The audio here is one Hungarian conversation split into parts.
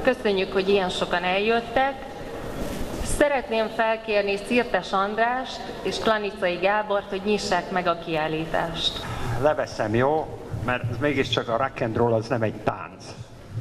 Köszönjük, hogy ilyen sokan eljöttek. Szeretném felkérni Szirtes Andrást és Klanicai Gábort, hogy nyissák meg a kiállítást. Leveszem, jó? Mert ez mégiscsak a rock and roll az nem egy tánc.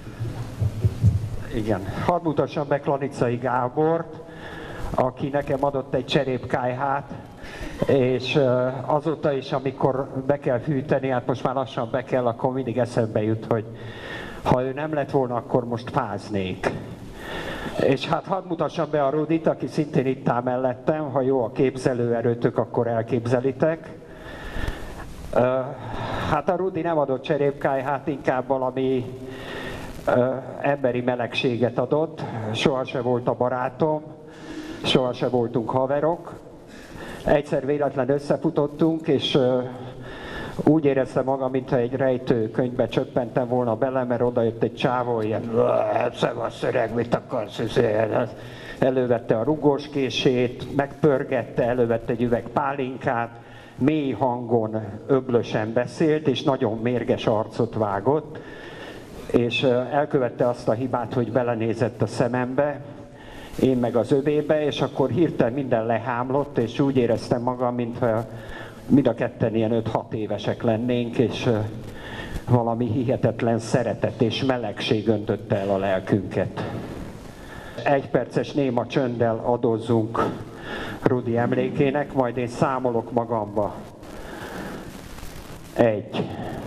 Igen. Hadd mutassam be Klanicai Gábort, aki nekem adott egy cserépkályhát, és azóta is, amikor be kell fűteni, hát most már lassan be kell, akkor mindig eszembe jut, hogy ha ő nem lett volna, akkor most fáznék. És hát hadd mutassam be a Rudit, aki szintén itt áll mellettem, ha jó a képzelőerőtök, akkor elképzelitek. Hát a Rudi nem adott cserépkályhát, inkább valami emberi melegséget adott. Sohasem volt a barátom, sohasem voltunk haverok. Egyszer véletlen összefutottunk, és úgy éreztem magam, mintha egy rejtőkönyvbe csöppentem volna bele, mert odajött egy csávó, ilyen, szevasz öreg, mit akarsz? Elővette a rugóskését, megpörgette, elővette egy üveg pálinkát, mély hangon, öblösen beszélt, és nagyon mérges arcot vágott, és elkövette azt a hibát, hogy belenézett a szemembe, én meg az övébe, és akkor hirtelen minden lehámlott, és úgy éreztem magam, mintha mind a ketten ilyen 5-6 évesek lennénk, és valami hihetetlen szeretet és melegség öntötte el a lelkünket. 1 perces néma csönddel adózzunk Rudi emlékének, majd én számolok magamba. 1.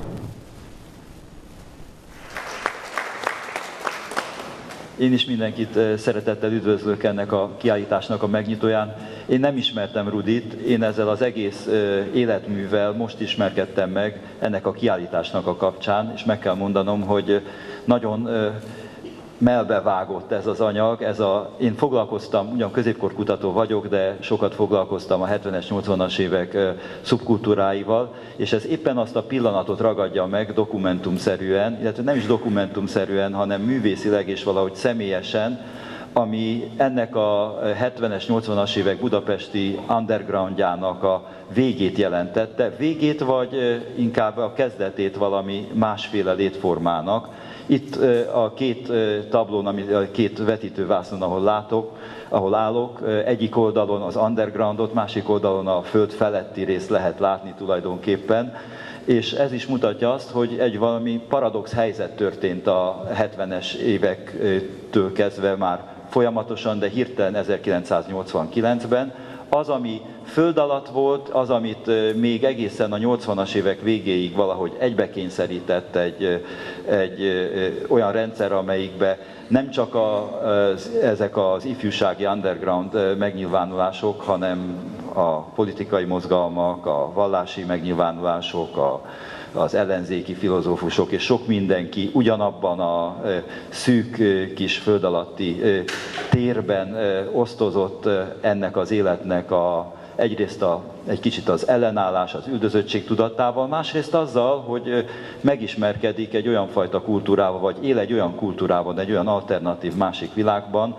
Én is mindenkit szeretettel üdvözlök ennek a kiállításnak a megnyitóján. Én nem ismertem Rudit, én ezzel az egész életművel most ismerkedtem meg ennek a kiállításnak a kapcsán, és meg kell mondanom, hogy nagyon melbevágott ez az anyag. Én foglalkoztam, ugyan középkorkutató vagyok, de sokat foglalkoztam a 70-es, 80-as évek szubkultúráival, és ez éppen azt a pillanatot ragadja meg dokumentumszerűen, illetve nem is dokumentumszerűen, hanem művészileg és valahogy személyesen, ami ennek a 70-es, 80-as évek budapesti undergroundjának a végét jelentette. Végét, vagy inkább a kezdetét valami másféle létformának. Itt a 2 tablón, a 2 vetítővásznon, ahol állok, egyik oldalon az undergroundot, másik oldalon a föld feletti részt lehet látni tulajdonképpen. És ez is mutatja azt, hogy egy valami paradox helyzet történt a 70-es évektől kezdve már folyamatosan, de hirtelen 1989-ben. Az, ami föld alatt volt, az, amit még egészen a 80-as évek végéig valahogy egybekényszerített egy olyan rendszer, amelyikbe nem csak ezek az ifjúsági underground megnyilvánulások, hanem a politikai mozgalmak, a vallási megnyilvánulások, az ellenzéki filozófusok és sok mindenki ugyanabban a szűk kis föld alatti térben osztozott ennek az életnek egyrészt egy kicsit az ellenállás, az üldözöttség tudatával, másrészt azzal, hogy megismerkedik egy olyan fajta kultúrával, vagy él egy olyan kultúrában, egy olyan alternatív másik világban,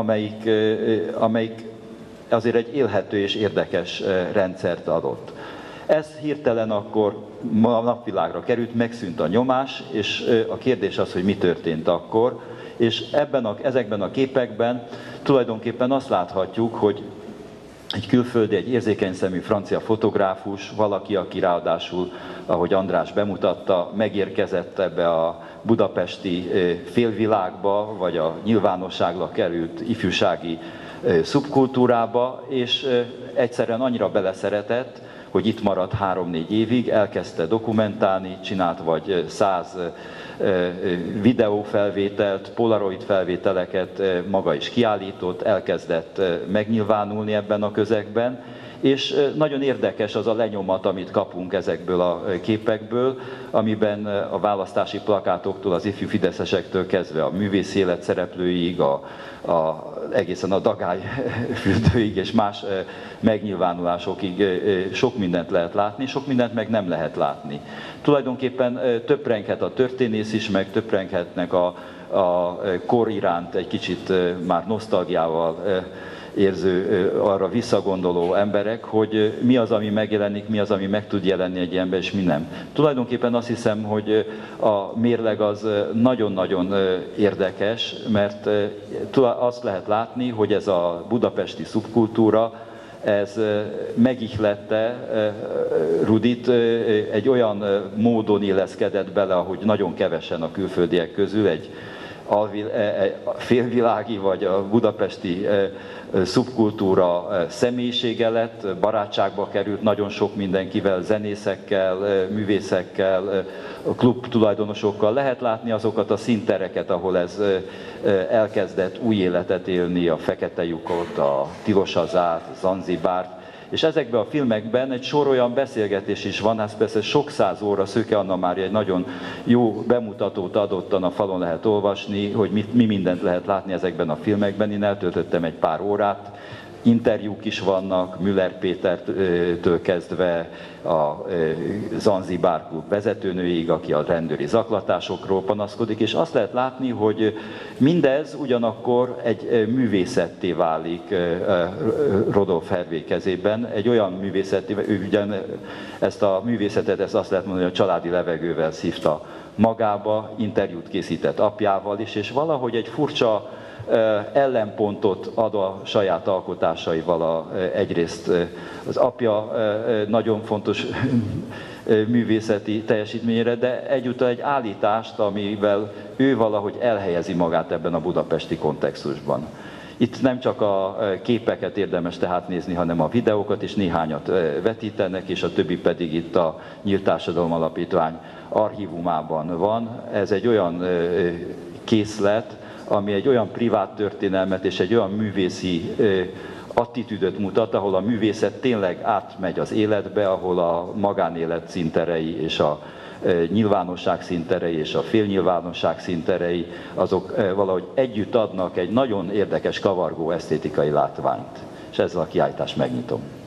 amelyik azért egy élhető és érdekes rendszert adott. Ez hirtelen akkor a napvilágra került, megszűnt a nyomás, és a kérdés az, hogy mi történt akkor. És ezekben a képekben tulajdonképpen azt láthatjuk, hogy egy külföldi, egy érzékeny szemű francia fotográfus, valaki, aki ráadásul, ahogy András bemutatta, megérkezett ebbe a budapesti félvilágba, vagy a nyilvánosságra került ifjúsági szubkultúrába, és egyszerűen annyira beleszeretett, hogy itt maradt 3-4 évig, elkezdte dokumentálni, csinált vagy 100 videófelvételt, polaroid felvételeket maga is kiállított, elkezdett megnyilvánulni ebben a közegben, és nagyon érdekes az a lenyomat, amit kapunk ezekből a képekből, amiben a választási plakátoktól, az ifjú fideszesektől kezdve a művész élet szereplőig, egészen a dagályfürdőig és más megnyilvánulásokig sok mindent lehet látni, sok mindent meg nem lehet látni. Tulajdonképpen töprenghet a történész is, meg töprenghetnek a kor iránt egy kicsit már nosztalgiával érző, arra visszagondoló emberek, hogy mi az, ami megjelenik, mi az, ami meg tud jelenni egy ember, és mi nem. Tulajdonképpen azt hiszem, hogy a mérleg az nagyon-nagyon érdekes, mert azt lehet látni, hogy ez a budapesti szubkultúra, ez megihlette Rudit, egy olyan módon illeszkedett bele, ahogy nagyon kevesen a külföldiek közül, egy félvilági vagy a budapesti szubkultúra személyisége lett, barátságba került nagyon sok mindenkivel, zenészekkel, művészekkel, klub tulajdonosokkal. Lehet látni azokat a színtereket, ahol ez elkezdett új életet élni, a Fekete lyukot, a Tilos az át, Zanzibárt, és ezekben a filmekben egy sor olyan beszélgetés is van, hát persze sok száz óra, Szőke Anna Mária egy nagyon jó bemutatót adottan a falon lehet olvasni, hogy mi mindent lehet látni ezekben a filmekben. Én eltöltöttem egy pár órát, interjúk is vannak, Müller Pétertől kezdve a Zanzibár klub vezetőnőig, aki a rendőri zaklatásokról panaszkodik, és azt lehet látni, hogy mindez ugyanakkor egy művészetté válik Rodolphe Hervé kezében, egy olyan művészetté, ő ugyan ezt a művészetet, ezt azt lehet mondani, hogy a családi levegővel szívta magába, interjút készített apjával is, és valahogy egy furcsa ellenpontot ad a saját alkotásaival. Egyrészt az apja nagyon fontos művészeti teljesítményére, de egyúttal egy állítást, amivel ő valahogy elhelyezi magát ebben a budapesti kontextusban. Itt nem csak a képeket érdemes tehát nézni, hanem a videókat is, néhányat vetítenek, és a többi pedig itt a Nyílt Társadalom Alapítvány archívumában van. Ez egy olyan készlet, ami egy olyan privát történelmet és egy olyan művészi attitűdöt mutat, ahol a művészet tényleg átmegy az életbe, ahol a magánélet színterei és a nyilvánosság színterei és a félnyilvánosság színterei, azok valahogy együtt adnak egy nagyon érdekes, kavargó esztétikai látványt. És ezzel a kiállítást megnyitom.